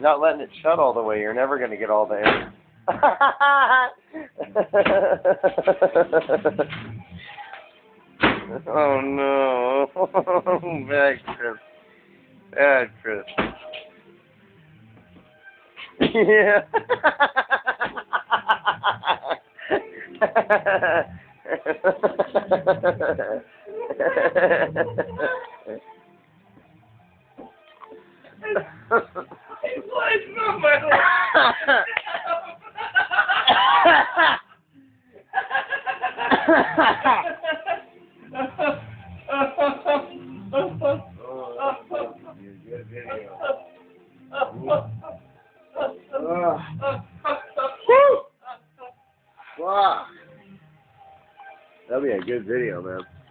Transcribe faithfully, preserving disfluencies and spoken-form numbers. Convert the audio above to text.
Not letting it shut all the way. You're never going to get all the air. Oh no. Bad Chris. Bad Chris. Yeah. Wow. That'll be a good video, man.